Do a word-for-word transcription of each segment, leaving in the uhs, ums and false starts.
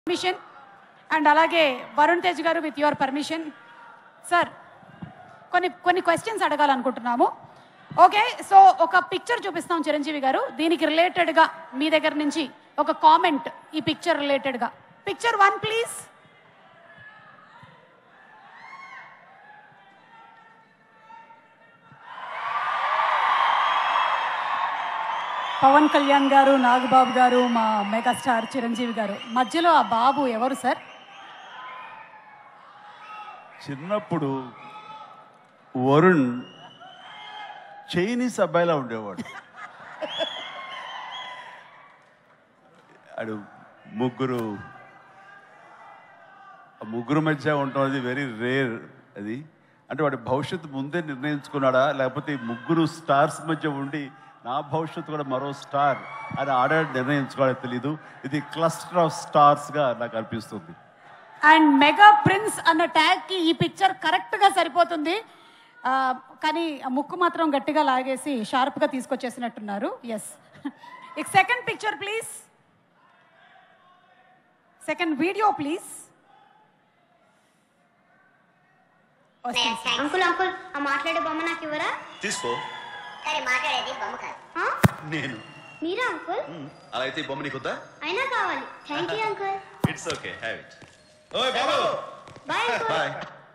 permission and alage Varun Tej garu with your permission sir కొన్ని కొన్ని questions అడగాలనుకుంటున్నాము. Okay, so ఒక picture చూపిస్తాం చిరంజీవి గారు, దీనికి రిలేటెడ్గా మీ దగ్గర నుంచి ఒక కామెంట్ ఈ పిక్చర్ రిలేటెడ్గా. Picture one please. Pawan Kalyan garu, Nagababu గారు, మా మెగాస్టార్ చిరంజీవి గారు, మధ్యలో ఆ బాబు ఎవరు సార్? చిన్నప్పుడు వరుణ్ చైనీస్ అబ్బాయిలా ఉండేవాడు. అడు ముగ్గురు ముగ్గురు మధ్య ఉంటుంది, వెరీ రేర్ అది. అంటే వాడి భవిష్యత్తు ముందే నిర్ణయించుకున్నాడా, లేకపోతే ముగ్గురు స్టార్స్ మధ్య ఉండి నా భవిష్యత్తు కూడా మరో స్టార్ అని ఆడ నిర్ణయించుకోవాలో తెలీదు. ఇది క్లస్టర్ ఆఫ్ స్టార్స్గా నాకు అనిపిస్తుంది. అండ్ మెగా ప్రిన్స్ అన్న ట్యాగ్ కి ఈ పిక్చర్ కరెక్ట్ గా సరిపోతుంది, కానీ ముక్కు మాత్రం గట్టిగా లాగేసి షార్ప్ గా తీసుకొచ్చేసినట్టున్నారు. ఎస్, ఇక second picture please, second video please. Uncle uncle ఆ మాట్లాడే బొమ్మ నాకు ఇవ్వరా? తీసుకో. సరే, మాట్లాడేది బొమ్మ కాదు. నేను మీరా అంకుల్? అలా అయితే బొమ్మ నీకొద్దా? అయినా కావాలి. Thank you uncle. It's okay, have it. ఓయ్ బాబు, బాయ్ అంకుల్. బాయ్.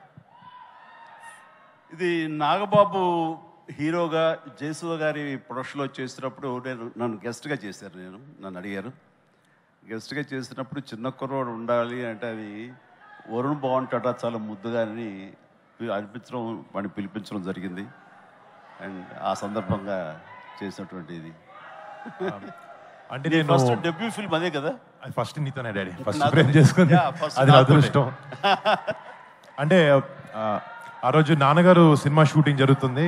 ఇది నాగబాబు హీరోగా జయసుధ గారి ప్రొడక్షన్లో చేసినప్పుడు నేను నన్ను గెస్ట్గా చేశారు. నేను నన్ను అడిగారు గెస్ట్గా చేసినప్పుడు చిన్న కుర్రోడు ఉండాలి అంటే అది వరుణ్ బాగుంటాడా చాలా ముద్దుగా అని అనిపించడం, వాడిని పిలిపించడం జరిగింది. అండ్ ఆ సందర్భంగా చేసినటువంటి ఇది అంటే నేను ఫస్ట్ డెబ్యూ ఫిల్మ్ అదే కదా. అది ఫస్ట్ నీతోనే డాడీ, ఫస్ట్ ప్రేమ్ చేసుకుంది, అది నా అదృష్టం. అంటే ఆ రోజు నాన్నగారు సినిమా షూటింగ్ జరుగుతుంది,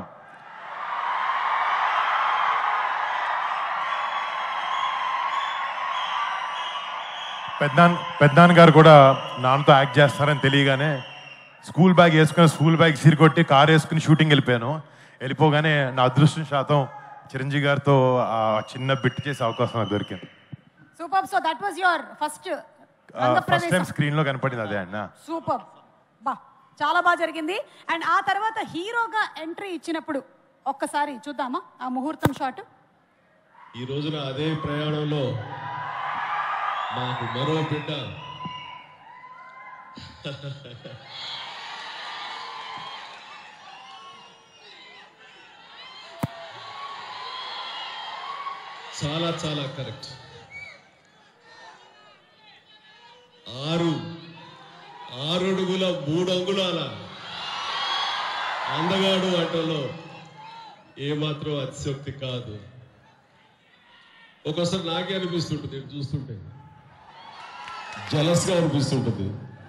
పెద్దనాన్న పెద్దనాన్న గారు కూడా నాన్నతో యాక్ట్ చేస్తారని తెలియగానే స్కూల్ బ్యాగ్ వేసుకుని స్కూల్ బ్యాగ్ సిరికొట్టి కార్ వేసుకుని షూటింగ్ వెళ్ళిపోయాను. వెళ్ళిపోగానే నా అదృష్టం శాతం చిరంజీవి గారితో ఆ చిన్న బిట్ చేసే అవకాశం నాకు దొరికింది. Super. So that was your first first time screen లో కనపడింది అదే అన్న. సూపర్, బా చాలా బాగా జరిగింది. అండ్ ఆ తర్వాత హీరోగా ఎంట్రీ ఇచ్చినప్పుడు ఒక్కసారి చూద్దామా ఆ ముహూర్తం షాట్. ఈ రోజున అదే ప్రయాణంలో మాకు మరో బిడ్డ చాలా చాలా కరెక్ట్. ఆరు ఆరు అడుగుల మూడు అంగుళాల అందగాడు అంటలో ఏమాత్రం అతిశక్తి కాదు. ఒక్కోసారి నాకే అనిపిస్తుంటుంది, నేను చూస్తుంటే జలస్గా అనిపిస్తుంటుంది.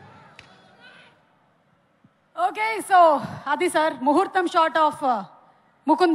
ఓకే, సో అది సార్ ముహూర్తం షాట్ ఆఫ్ ముకుంద.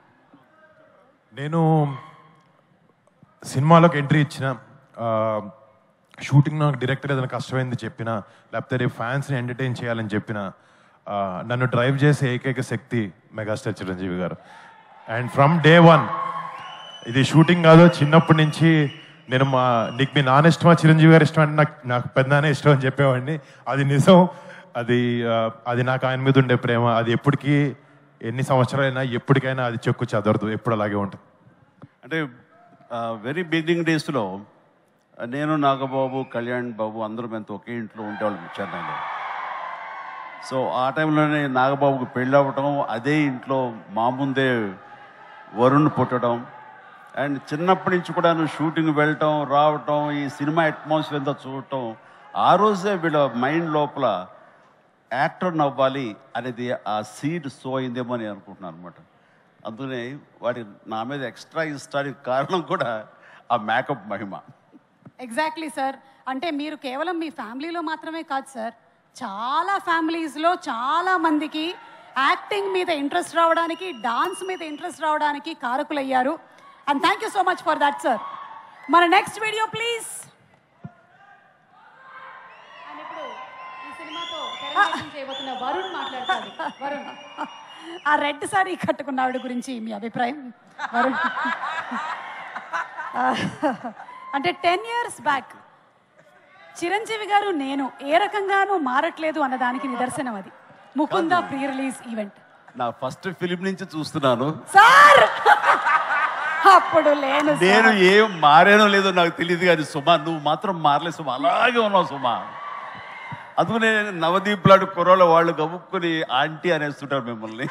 నేను సినిమాలోకి ఎంట్రీ ఇచ్చిన, షూటింగ్ నాకు డైరెక్టర్ ఏదైనా కష్టమైంది చెప్పిన, లేకపోతే రేపు ఫ్యాన్స్ని ఎంటర్టైన్ చేయాలని చెప్పిన, నన్ను డ్రైవ్ చేసే ఏకైక శక్తి megastar Chiranjeevi garu. And from day one, ఇది షూటింగ్ కాదు, చిన్నప్పటి నుంచి నేను మా నీకు మీ నాన్న ఇష్టమా చిరంజీవి గారు ఇష్టం అంటే నాకు నాకు పెద్దనానే ఇష్టం అని చెప్పేవాడిని. అది నిజం, అది అది నాకు ఆయన మీద ఉండే ప్రేమ. అది ఎప్పటికీ ఎన్ని సంవత్సరాలైనా ఎప్పటికైనా అది చెక్కు చెదరదు, ఎప్పుడు అలాగే ఉంటుంది. అంటే వెరీ బిగినింగ్ డేస్లో నేను నాగబాబు, కళ్యాణ్ బాబు అందరం ఎంత ఒకే ఇంట్లో ఉండేవాళ్ళం చెన్నైలో. సో ఆ టైంలోనే నాగబాబుకి పెళ్ళి అవ్వటం, అదే ఇంట్లో మా ముందే వరుణ్ పుట్టడం, అండ్ చిన్నప్పటి నుంచి కూడా షూటింగ్ వెళ్ళటం రావటం, ఈ సినిమా అట్మాస్ఫియర్ అంతా చూడటం, ఆ రోజే వీళ్ళ మైండ్ లోపల యాక్టర్ నవ్వాలి అనేది ఆ సీడ్ సో అయిందేమో అని అనుకుంటున్నాను అనమాట. అందుకనే వాడి నా మీద ఎక్స్ట్రా ఇష్టానికి కారణం కూడా ఆ మేకప్ మహిమ. Exactly sir. అంటే మీరు కేవలం మీ ఫ్యామిలీలో మాత్రమే కాదు సార్, చాలా ఫ్యామిలీస్లో చాలా మందికి యాక్టింగ్ మీద ఇంట్రెస్ట్ రావడానికి, డాన్స్ మీద ఇంట్రెస్ట్ రావడానికి కారకులయ్యారు. And thank you so much for that sir. మన నెక్స్ట్ వీడియో ప్లీజ్. అండ్ ఇప్పుడు ఈ సినిమాతో తెరకెక్కించ చేయబోతున్న వరుణ్ మాట్లాడతాడు. వరుణ్, ఆ రెడ్ సారీ కట్టుకున్నాడు గురించి మీ అభిప్రాయం? వరుణ్ అంటే టెన్ ఇయర్స్ బ్యాక్ చిరంజీవి గారు నేను ఏ రకంగానూ మారట్లేదు అన్నదానికి నిదర్శనం అది ముకుంద ప్రీ రిలీజ్ ఈవెంట్. నా ఫస్ట్ ఫిలిం నుంచి చూస్తున్నాను సార్ అప్పుడు లేను నేను ఏం మారేనో లేదో నాకు తెలియదు కానీ సుమా నువ్వు మాత్రం మారలే సుమా, అలాగే ఉన్నావు సుమా. అందుకనే నవదీప్ లాంటి కుర్రోళ్ళ వాళ్ళు గబుక్కుని ఆంటీ అనేస్తుంటారు మిమ్మల్ని.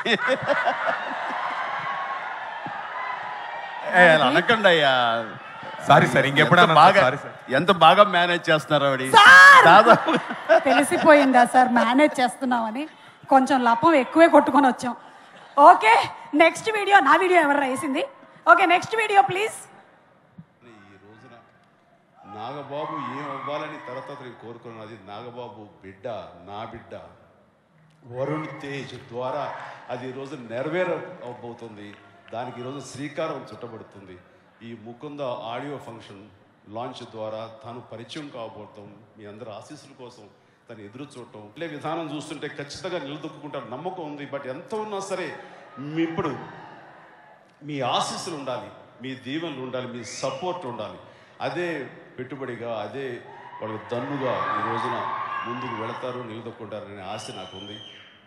ఏ, అలా అనకండి అయ్యా. సారీ సార్, ఇంకెప్పుడు ఎంత బాగా ఎంత బాగా మేనేజ్ చేస్తున్నారు ఆవిడ. దాదాపు తెలిసిపోయిందా సార్ మేనేజ్ చేస్తున్నామని? కొంచెం లపం ఎక్కువే కొట్టుకొని వచ్చాం. ఓకే నెక్స్ట్ వీడియో, నా వీడియో ఎవరు వేసింది? Okay next video please. ఈ రోజున నాగబాబు ఏం అవ్వాలని తర్వాత నేను కోరుకున్నది, నాగబాబు బిడ్డ, నా బిడ్డ వరుణ్ తేజ్ ద్వారా అది ఈరోజు నెరవేరబోతుంది. దానికి ఈరోజు శ్రీకారం చుట్టబడుతుంది. ఈ ముకుంద ఆడియో ఫంక్షన్ లాంచ్ ద్వారా తాను పరిచయం కాబోతాం. మీ అందరి ఆశీస్సుల కోసం తను ఎదురు చూడటం ఇట్లే విధానం చూస్తుంటే ఖచ్చితంగా నిలదొక్కుంటారు నమ్మకం ఉంది. బట్ ఎంత ఉన్నా సరే మీ ఇప్పుడు మీ ఆశీస్సులు ఉండాలి, మీ దీవెనలు ఉండాలి, మీ సపోర్ట్ ఉండాలి. అదే పెట్టుబడిగా, అదే వాళ్ళకి దన్నుగా ఈ రోజున ముందుకు వెళతారు, నిలదొక్కుంటారనే ఆశ నాకు ఉంది.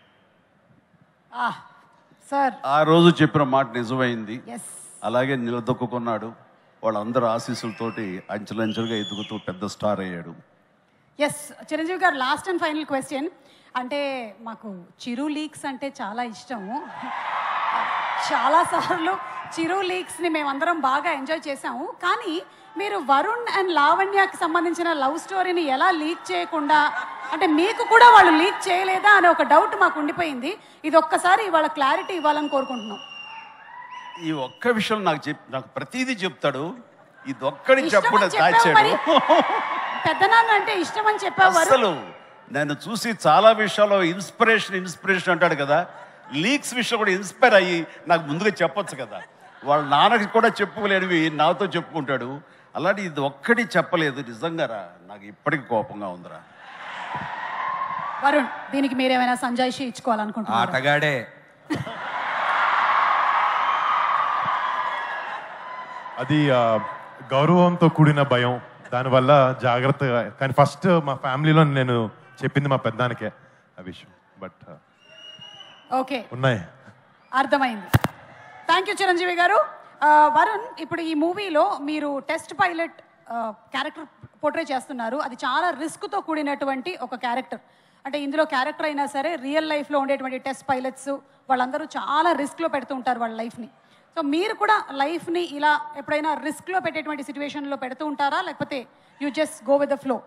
సార్ ఆ రోజు చెప్పిన మాట నిజమైంది. ఎస్ అలాగే నిలదొక్కున్నాడు. వాళ్ళందరూ ఆశీస్సులతోటి అంచెలంచెలుగా ఎదుగుతూ పెద్ద స్టార్ అయ్యాడు. ఎస్ చిరంజీవి గారు లాస్ట్ అండ్ ఫైనల్ క్వశ్చన్. అంటే మాకు చిరు లీక్స్ అంటే చాలా ఇష్టము. చాలాసార్లు చిరు లీక్స్ని మేమందరం బాగా ఎంజాయ్ చేసాము. కానీ మీరు వరుణ్ అండ్ లావణ్యకి సంబంధించిన లవ్ స్టోరీని ఎలా లీక్ చేయకుండా, అంటే మీకు కూడా వాళ్ళు లీక్ చేయలేదా అనే ఒక డౌట్ మాకు ఉండిపోయింది. ఇది ఒక్కసారి వాళ్ళ క్లారిటీ ఇవ్వాలని కోరుకుంటున్నాం. ఈ ఒక్క విషయం నాకు చెప్ నాకు ప్రతిదీ చెప్తాడు. ఇది ఒక్కడి ఇష్టమని చెప్పకుండా చెప్పావు మరి. దాచాడు. పెద్దనాన్న అంటే ఇష్టం అని చెప్పావు వరుణ్. అసలు నన్ను చూసి చాలా విషయాల్లో ఇన్స్పిరేషన్ ఇన్స్పిరేషన్ అంటాడు కదా, లీక్స్ విషయం కూడా ఇన్స్పైర్ అయ్యి నాకు ముందుగా చెప్పొచ్చు కదా. వాళ్ళ నాన్నకి కూడా చెప్పుకోలేనివి నాతో చెప్పుకుంటాడు. అలాంటి ఇది ఒక్కటి చెప్పలేదు. నిజంగా రా, నాకు ఇప్పటికి కోపంగా ఉందిరా. వరుణ్ దీనికి మీరేమైనా సంజాయిషి ఇచ్చుకోవాలనుకుంటున్నారు? ఆటగాడే అది ఆ, గౌరవంతో కూడిన భయం, దానివల్ల జాగ్రత్తగా. కానీ ఫస్ట్ మా ఫ్యామిలీలో నేను చెప్పింది మా పెద్దానికే ఆ విషయం. బట్ ఓకే ఉన్నాయి. అర్థమైంది. థ్యాంక్ యూ చిరంజీవి గారు. ఆ, వరుణ్ ఇప్పుడు ఈ మూవీలో మీరు టెస్ట్ పైలట్ క్యారెక్టర్ పోర్ట్రే చేస్తున్నారు. అది చాలా రిస్క్తో కూడినటువంటి ఒక క్యారెక్టర్. అంటే ఇందులో క్యారెక్టర్ అయినా సరే రియల్ లైఫ్లో ఉండేటువంటి టెస్ట్ పైలట్స్ వాళ్ళందరూ చాలా రిస్క్లో పెడుతూ ఉంటారు వాళ్ళ లైఫ్ని. సో మీరు కూడా లైఫ్ని ఇలా ఎప్పుడైనా రిస్క్లో పెట్టేటువంటి సిచ్యువేషన్లో పెడుతూ ఉంటారా, లేకపోతే you just go with the flow?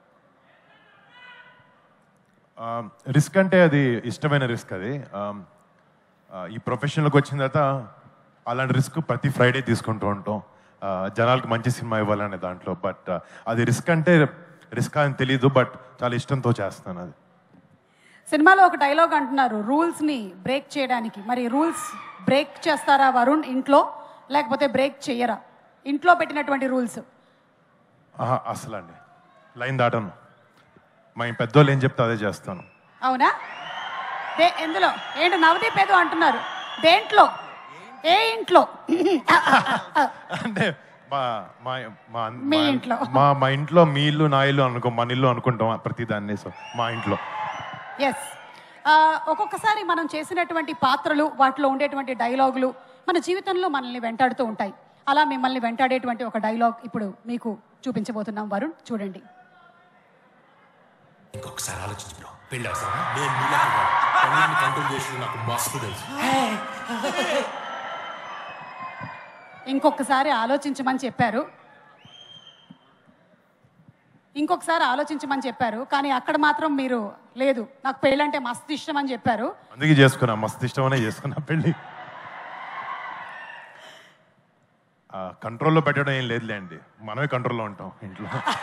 Risk అంటే అది ఇష్టమైన రిస్క్. అది ఆ, ఈ ప్రొఫెషన్లోకి వచ్చిన తర్వాత అలాంటి రిస్క్ ప్రతి ఫ్రైడే తీసుకుంటూ ఉంటాం, ఆ, జనాలకు మంచి సినిమా ఇవ్వాలనే దాంట్లో. బట్ అది రిస్క్ అంటే రిస్క్ అని తెలీదు, బట్ చాలా ఇష్టంతో చేస్తాను అది. సినిమాలో ఒక డైలాగ్ అంటున్నారు రూల్స్ని బ్రేక్ చేయడానికి. మరి రూల్స్ బ్రేక్ చేస్తారా వరుణ్ ఇంట్లో, లేకపోతే బ్రేక్ చేయరా? ఇంట్లో పెట్టినటువంటి రూల్స్ ఆహా, అసలు అండి లైన్ దాటను. మా పెద్దోళ్ళు ఏం చెప్తే అదే చేస్తాను. అవునా? దే ఎందులో ఏంటి నవదీప్ ఏదో అంటున్నారు, దేంట్లో, ఏ ఇంట్లో? అంటే మా మా మా మీ మా- ఇంట్లో. మా మా ఇంట్లో మీ ఇల్లు నా ఇల్లు అనుకో, మన ఇల్లు అనుకుంటాం ప్రతి దాన్ని. సో మా ఇంట్లో ఎస్. ఒక్కొక్కసారి మనం చేసినటువంటి పాత్రలు, వాటిలో ఉండేటువంటి డైలాగులు మన జీవితంలో మనల్ని వెంటాడుతూ ఉంటాయి. అలా మిమ్మల్ని వెంటాడేటువంటి ఒక డైలాగ్ ఇప్పుడు మీకు చూపించబోతున్నాం. వరుణ్ చూడండి. ఇంకొకసారి ఆలోచించు బ్రో, పెళ్ళి అవసరమా? నేను నీలాగా కాదు. పనులను కంట్రోల్ చేసి నాకు మస్తు తెలుసు. ఇంకొకసారి ఆలోచించమని చెప్పారు, ఇంకొకసారి ఆలోచించమని చెప్పారు. కానీ అక్కడ మాత్రం మీరు లేదు, నాకు పెళ్ళంటే మస్తు ఇష్టం అని చెప్పారు. అందుకే చేసుకున్నా, మస్తు ఇష్టమనే చేసుకున్నా పెళ్ళి. కంట్రోల్లో పెట్టడం ఏం లేదులే అండి, మనమే కంట్రోల్లో ఉంటాం ఇంట్లో.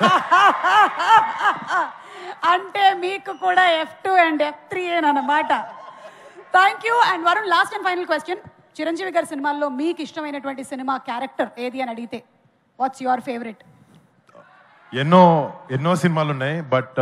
అంటే మీకు కూడా F two and F three అనమాట. Thank you. And Varun last and final question. Chiranjeevi గారి సినిమాల్లో మీకు ఇష్టమైనటువంటి సినిమా క్యారెక్టర్ ఏది అని అడిగితే వాట్స్ యువర్ ఫేవరెట్? ఎన్నో ఎన్నో సినిమాలు ఉన్నాయి, బట్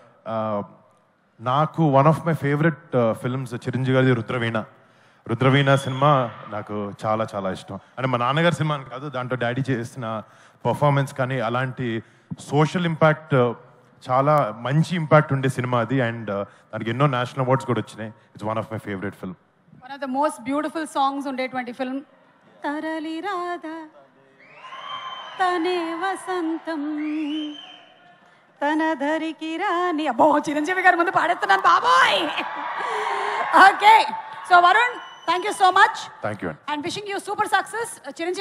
నాకు one of my favourite films Chiranjeevi గారి రుద్రవీణ. రుద్రవీణ సినిమా నాకు చాలా చాలా ఇష్టం. అంటే మా నాన్నగారి సినిమా అని కాదు, దాంట్లో డాడీ చేసిన పర్ఫార్మెన్స్ కానీ అలాంటి సోషల్ ఇంపాక్ట్ చాలా మంచి ఇంపాక్ట్ ఉండే సినిమా అది. అండ్ దానికి ఎన్నో నేషనల్ అవార్డ్స్ కూడా వచ్చినాయి. It's one of my favourite film. One of the most beautiful songs ఉండేటువంటి ఫిల్మ్ తరలి రాధా తనే వసంతం తన ధరికి రాని. అబ్బో చిరంజీవి గారి ముందు పాడేస్తున్నాను బాబోయ్. Okay so Varun, thank you so much thank you. And wishing you super success. Chiranjeevi